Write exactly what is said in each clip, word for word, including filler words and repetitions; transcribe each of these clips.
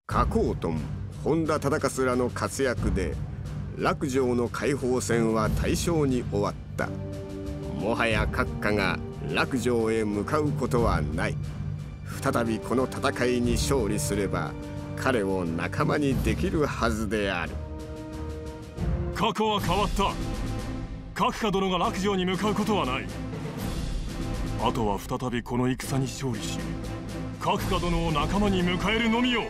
加工トン本田忠勝らの活躍で落城の解放戦は大勝に終わった。もはや閣下が落城へ向かうことはない。再びこの戦いに勝利すれば彼を仲間にできるはずである。 過去は変わった。閣下殿が落城に向かうことはない。あとは再びこの戦に勝利し閣下殿を仲間に迎えるのみよ。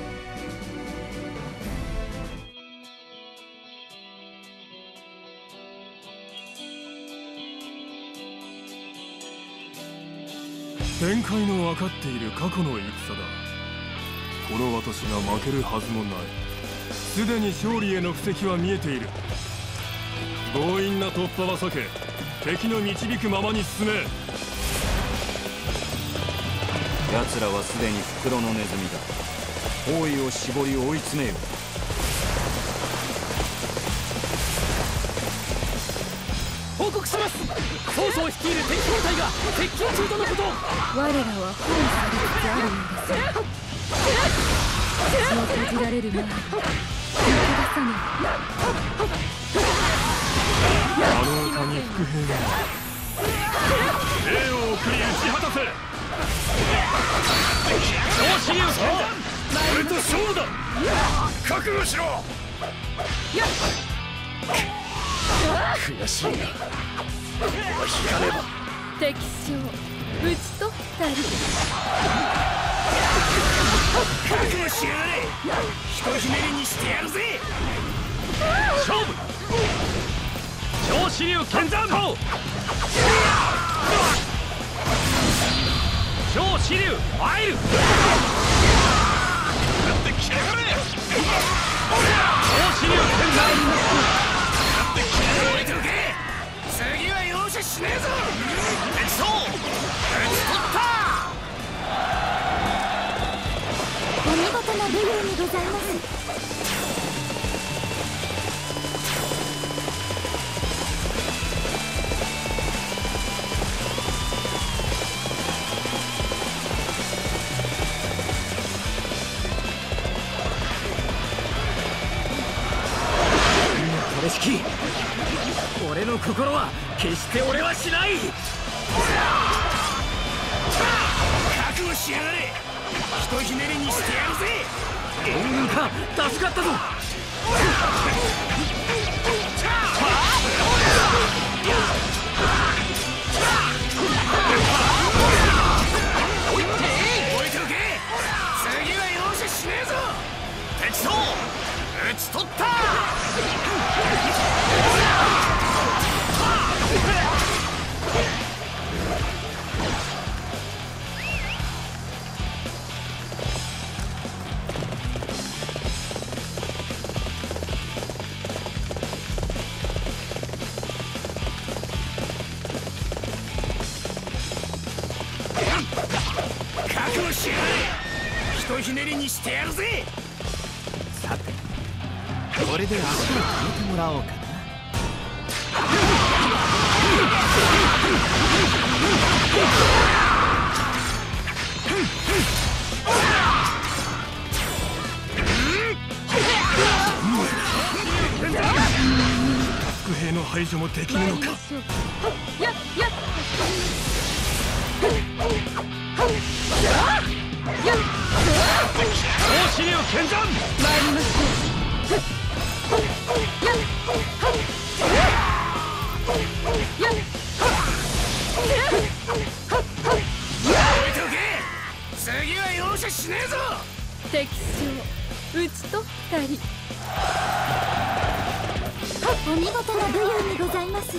展開の分かっている過去の戦だ。この私が負けるはずもない。すでに勝利への布石は見えている。強引な突破は避け敵の導くままに進め。 奴らはすでに袋のネズミだ。包囲を絞り追い詰めよう。 報告します。曹操率いる敵本隊が接近中とのこと。 我らは包囲されつつあるのです。口を閉じられる前に抜け出さぬ。 あの丘に伏兵が兵を送り打ち果たせ。 調子に嘘だ。 俺と勝負だ。覚悟しろ。 悔しいな。これは引かねば。 敵将討ち取ったり。 覚悟しやがれ。ひとひねりにしてやるぜ。勝負。超支流剣山砲。超支流参る。やってきやがれ。超支流剣山。やってきやがれ。置いておけ。次は容赦しねえぞ。敵将撃ち取った。 お見事な武勇にございます。 これしき。俺の心は決して俺はしない。覚悟しやがれ。ひとひねりにしてやるぜ。援軍か。助かったぞ。置いておけ。次は容赦しねえぞ。敵将撃ち取った。覚悟しやがれ。ひとひねりにしてやるぜ。 さてこれで足を止めてもらおうかな。 伏兵の排除もできるのか。 やっやっ超支流剣山。 参りましょう。 置いておけ。次は容赦しねえぞ。 敵将討ち取ったり。お見事な武勇にございます。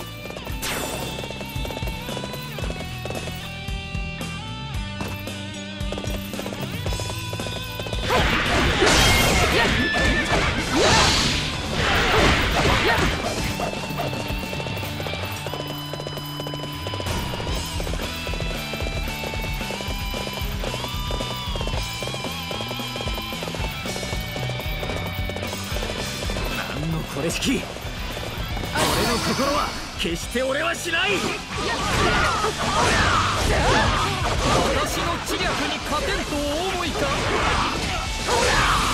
なんのこれしき。俺の心は決して俺はしない。私の知略に勝てんとお思いか。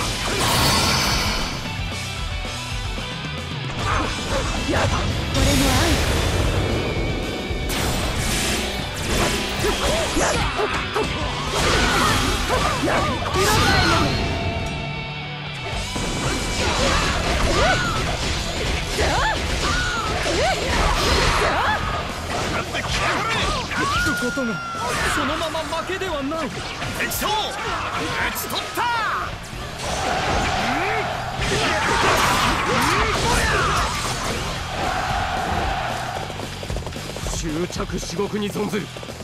ことがそのまま負けではない。 敵将討ち取った。 執着至極に存ずる。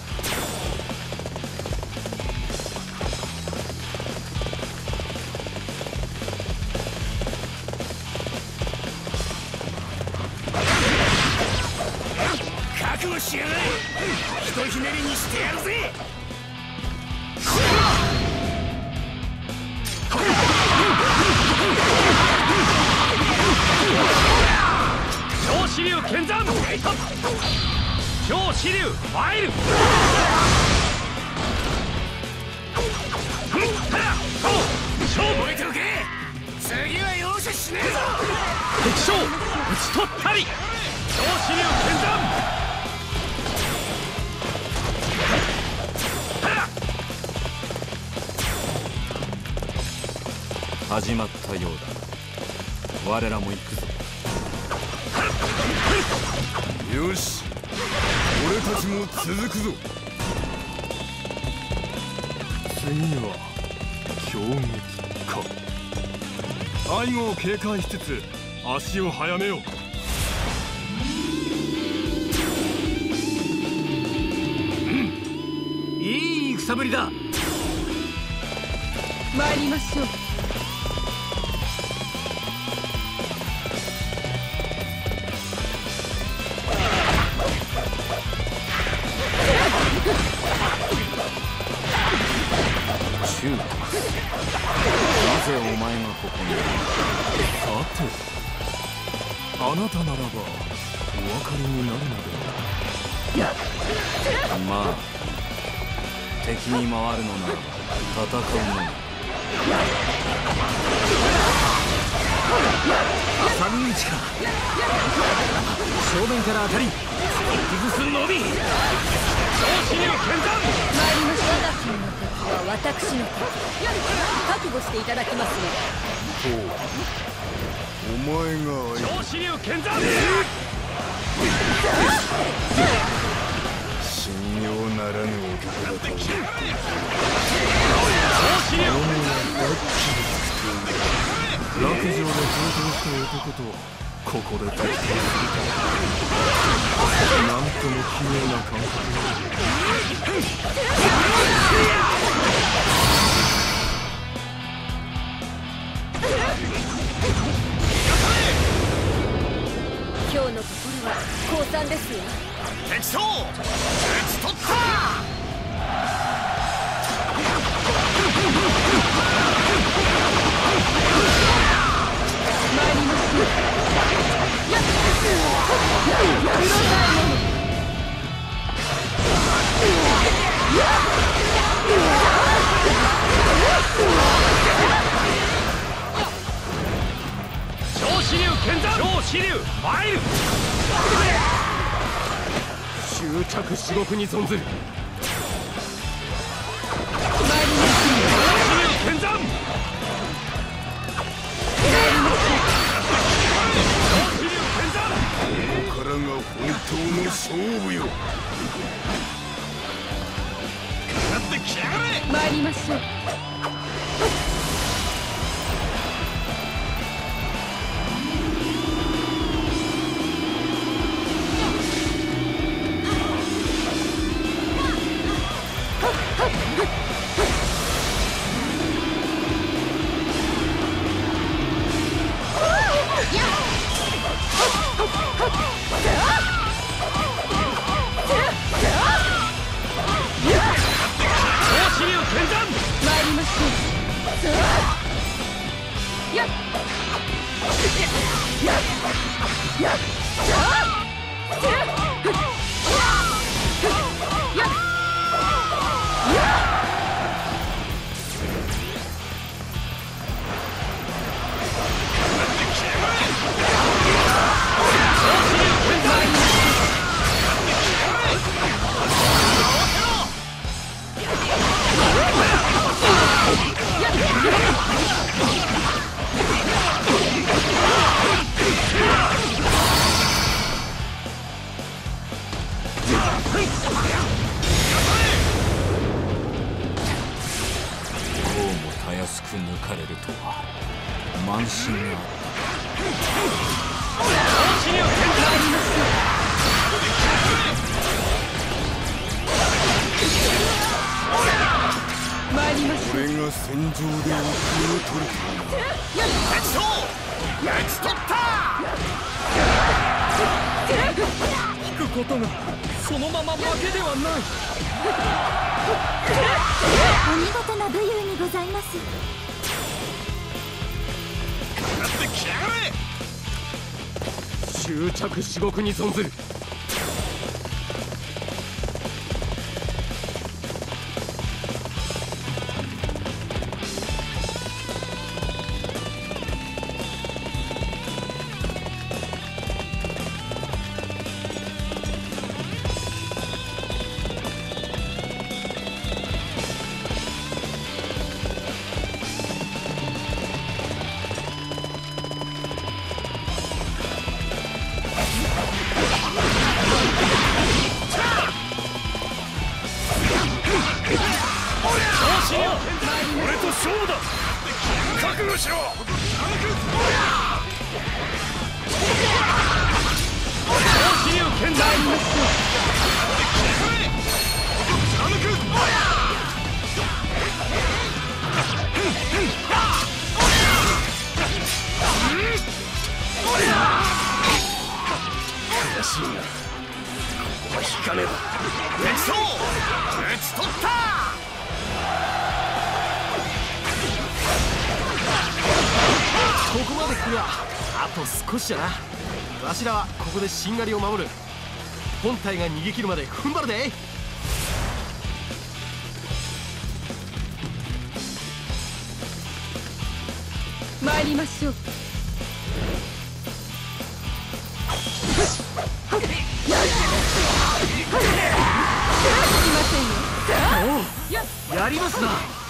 覚悟しやがれ。ひとひねりにしてやるぜ。超支流剣山、超支流ファイル。覚えておけ。次は容赦しねえぞ。敵将討ち取ったり。超支流剣山。 始まったようだ。我らも行くぞ。 よし、俺たちも続くぞ。次は強撃か。背後を警戒しつつ足を速めよう。 いい戦ぶりだ。 参りましょう。 中なぜお前がここにいる。 さて、あなたならばお分かりになるのでは。 まあ敵に回るのなら戦うのみ。 挟み撃ちか。正面から当たり崩すのみ。超支流剣山。 参りましょう。我が君の敵は私の敵。覚悟していただきますね。 お前が超支流剣山。 信用ならぬ男だと。 超支流。 落城で上等した男とここで対戦するとはなんとも奇妙な感覚今日のところは降参ですよ。 敵将討ち取った。 参りましょう。やっ超支流剣山。超支流ファイル。 執着至極に存ずる。 参りましょう。 超支流剣山。 ここからが本当の勝負よ。 かかってきやがれ。 参りましょう。 かれるとは慢心があった。 参りましょう。 俺が戦場で奥を取るとは敵将討ち取った。 引くことがそのまま負けではない。 お見事な武勇にございます。 かかってきやがれ。 執着至極に存ずる。 俺と勝負だ。覚悟しろ。悔しいな。ここは引かねば。敵将討ち取った。 ここまで来りゃあと少しじゃな。わしらはここでしんがりを守る。本体が逃げ切るまで踏ん張るで。 参りましょう。 やりますな。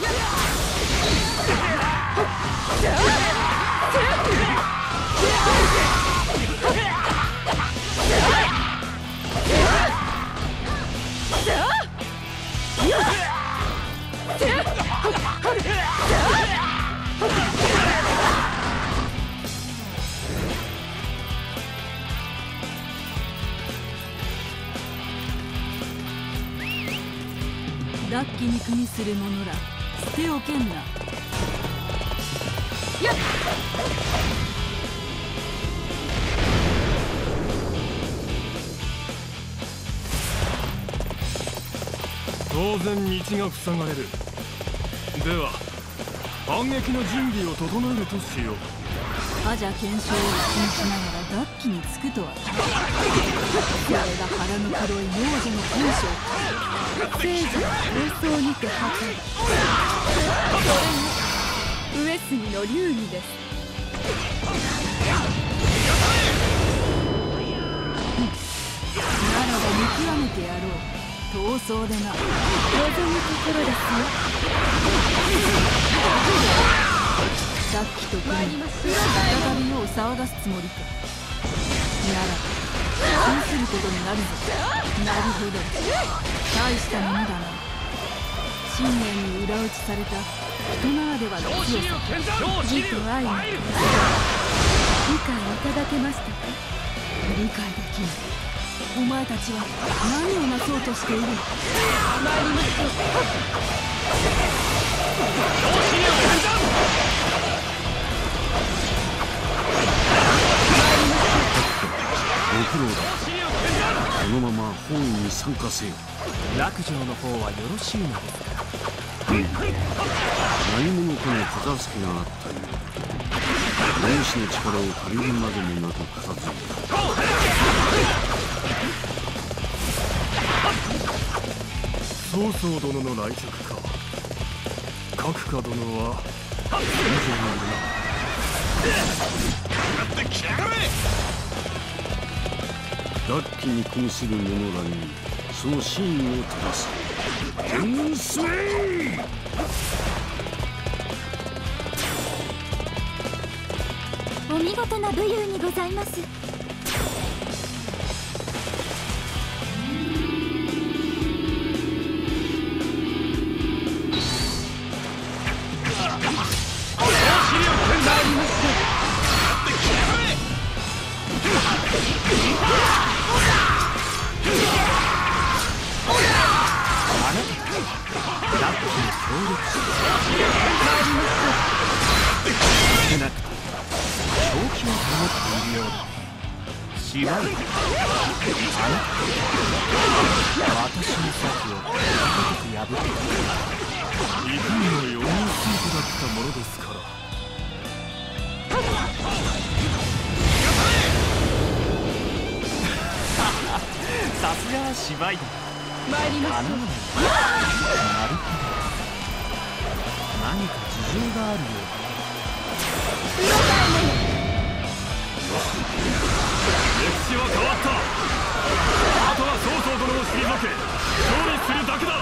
楽器に組みする者ら捨ておけんな。やっ当然道が塞がれる。では反撃の準備を整えるとしよう。 覇者検証を気にしながら楽器につくとは。これが腹の黒い幼女の本性か。聖女の放送にて発揮。これが上杉の流儀です。ならば見極めてやろう。闘争でな。望むところですよ。さっきと組み再び世を騒がすつもりか。ならば気にすることになるぞ。なるほど、大したものだな。信念に裏打ちされた人ならではの強さ、美と愛の理解いただけましたか。理解できない。お前たちは何をなそうとしている。参りましょう。 ご苦労だ。このまま本意に参加せよ。 落城の方はよろしいのですか。 何者かの片付けがあったり、分子の力を借りるまでもなく片付いた。 曹操殿の来客か。角家殿は戦場にいるな。 かかってきやがれ。 楽器に組みする者らにその真意を正す。天水お見事な武勇にございます。 でなくて正気を保っているようだ。しまいあなた私の策を細かく破っていかにも容易スープだったものですから。 さすがは芝居だ。 参りましょう。 なるほど、何か事情があるようだ。 歴史は変わった。あとは曹操殿を退け勝利するだけだ。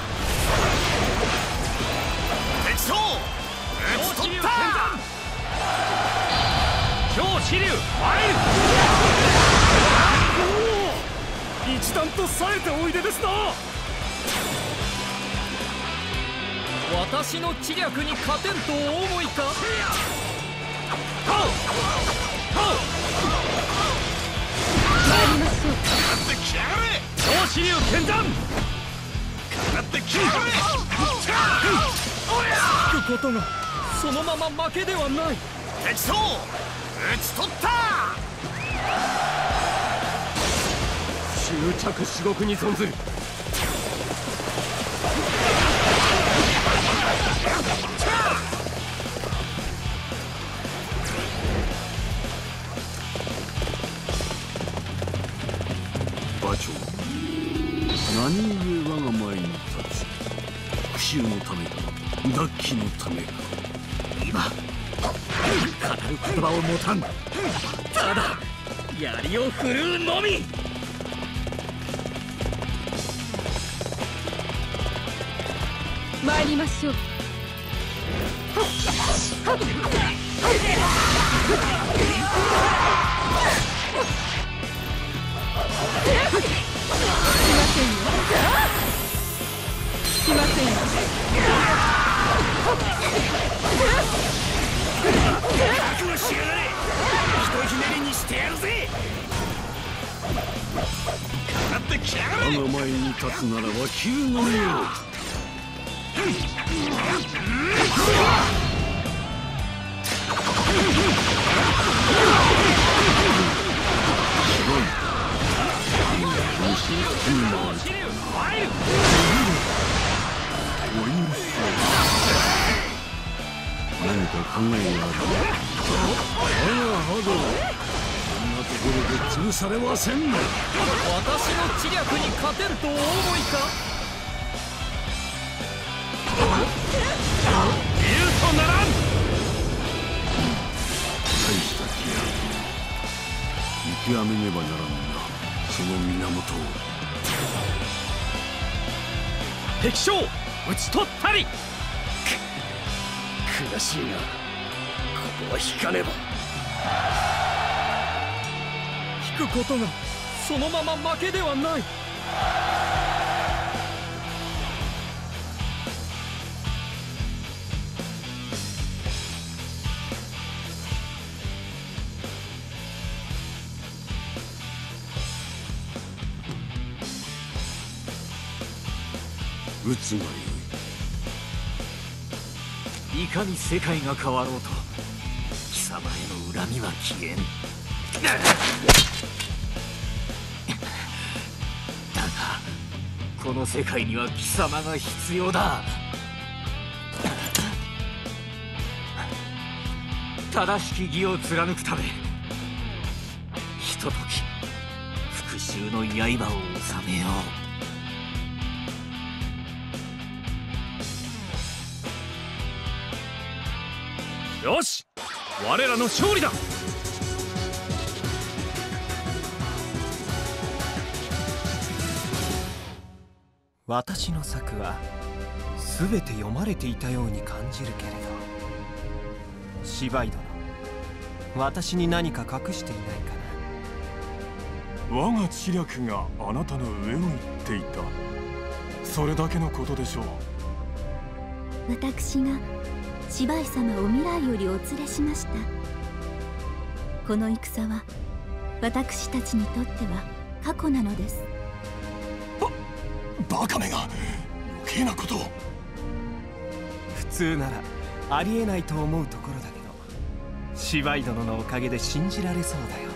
敵将討ち取った。超支流参る。 一段と冴えておいでですな。 私の知略に勝てんとお思いか。 参りましょう。 かかってきやがれ。 超支流剣山。 かかってきやがれ。 引くことがそのまま負けではない。 敵将討ち取った。 執着至極に存ずる。 馬長、何故我が前に立つ。復讐のためか、奪気のためか。 今語る言葉を持たん。ただ槍を振るうのみ。 参りましょう。しませんよ。しませんよ。 覚悟しやがれ。ひとひねりにしてやるぜ。かかってきやがれ。 我が前に立つならば切るのみよ。何か考えがある。我がハドこんなところで潰されません。 私の知略に勝てるとお思いか。 言うとならん。 大した気や。見極めねばならんな、その源を。 敵将討ち取ったり。 悔しいがここは引かねば。 引くことがそのまま負けではない。 撃つがよいかに世界が変わろうと貴様への恨みは消えん。だがこの世界には貴様が必要だ。正しき義を貫くためひととき復讐の刃を収めよう。 よし、我らの勝利だ。 私の策は全て読まれていたように感じるけれど、芝居殿、私に何か隠していないかな。我が知略があなたの上を行っていた、それだけのことでしょう。 私が芝居様を未来よりお連れしました。この戦は私たちにとっては過去なのです。 ババカめが余計なことを。 普通ならありえないと思うところだけど、シバイ殿のおかげで信じられそうだよ。